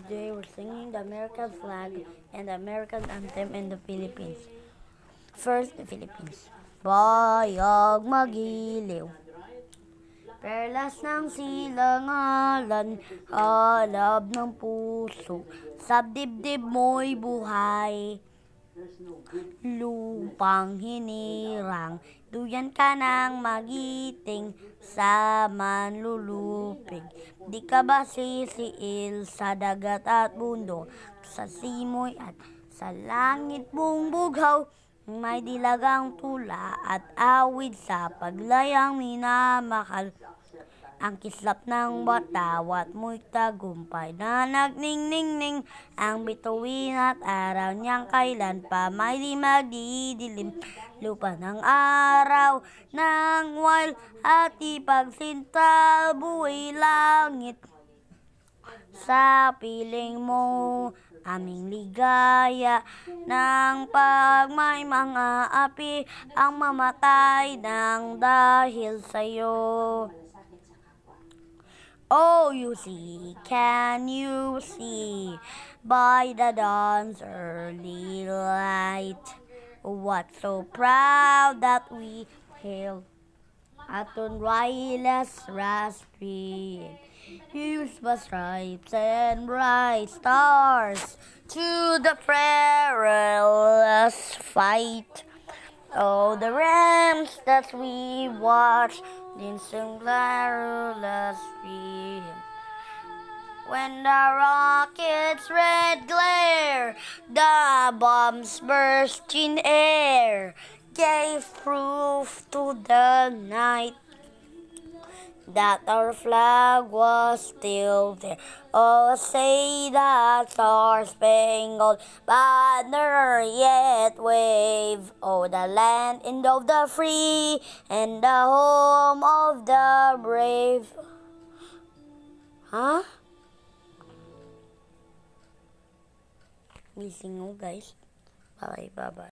Day, we're singing the American flag and the American anthem in the Philippines. First, the Philippines. Bayag magiliw, perlas ng silangalan, halab ng puso, sa dibdib mo'y buhay. Lupang hinirang, duyan ka ng magiting, sa manlulupig. Di ka ba sisiil sa dagat at bundok, sa simoy at sa langit mong bughaw? May dilagang tula at awit sa paglayang minamahal. Ang kislap ng watawat mo'y tagumpay na nagningning-ning. Ang bituin at araw niyang kailan pa may di magdidilim. Lupa ng araw ng wild at ipagsintal buhay langit. Sa piling mo aming ligaya ng pag may mga api ang mamatay ng dahil sa'yo. Oh, you see, can you see, by the dawn's early light, what so proud that we hail aton wireless raspberry, use the stripes and bright stars to the perilous fight. Oh, the rams that we watch in some glorious stream, when the rockets' red glare, the bombs burst in air, gave proof to the night that our flag was still there. Oh, say that star-spangled banner yet wave, oh, the land of the free and the home of the brave. Huh? Missing guys. Bye bye.